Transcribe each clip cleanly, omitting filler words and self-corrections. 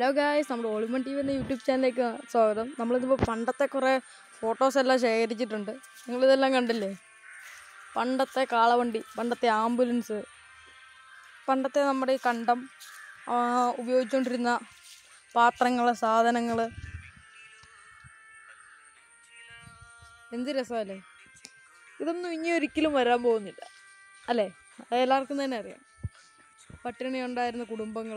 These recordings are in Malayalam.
ഹലോ ഗായ്സ്, നമ്മുടെ ഓളിമൺ ടി വി എന്ന യൂട്യൂബ് ചാനലിലേക്ക് സ്വാഗതം. നമ്മളിതിപ്പോൾ പണ്ടത്തെ കുറേ ഫോട്ടോസെല്ലാം ശേഖരിച്ചിട്ടുണ്ട്. നിങ്ങളിതെല്ലാം കണ്ടില്ലേ? പണ്ടത്തെ കാളവണ്ടി, പണ്ടത്തെ ആംബുലൻസ്, പണ്ടത്തെ നമ്മുടെ ഈ കണ്ടം ഉപയോഗിച്ചുകൊണ്ടിരുന്ന പാത്രങ്ങൾ, സാധനങ്ങൾ. എന്ത് രസമല്ലേ? ഇതൊന്നും ഇനി ഒരിക്കലും വരാൻ പോകുന്നില്ല അല്ലേ? അത് എല്ലാവർക്കും തന്നെ അറിയാം. പട്ടിണി ഉണ്ടായിരുന്ന കുടുംബങ്ങൾ,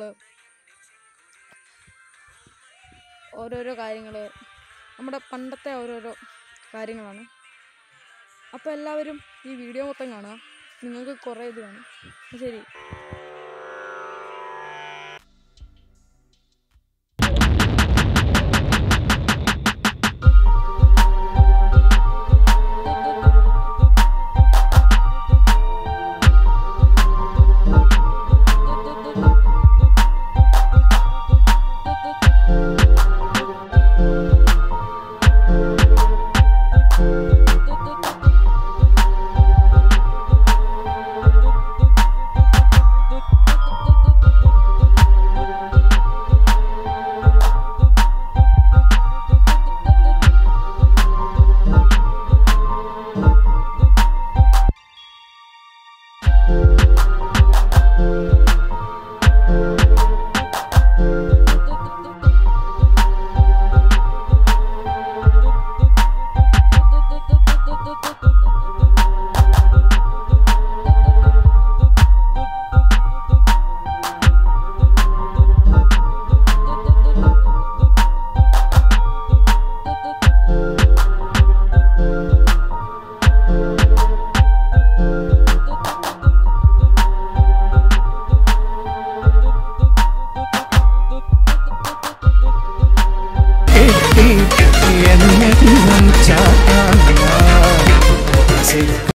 ഓരോരോ കാര്യങ്ങൾ, നമ്മുടെ പണ്ടത്തെ ഓരോരോ കാര്യങ്ങളാണ്. അപ്പോൾ എല്ലാവരും ഈ വീഡിയോ മൊത്തം കാണുക. നിങ്ങൾക്ക് കുറേ ഇത് കാണും. ശരി.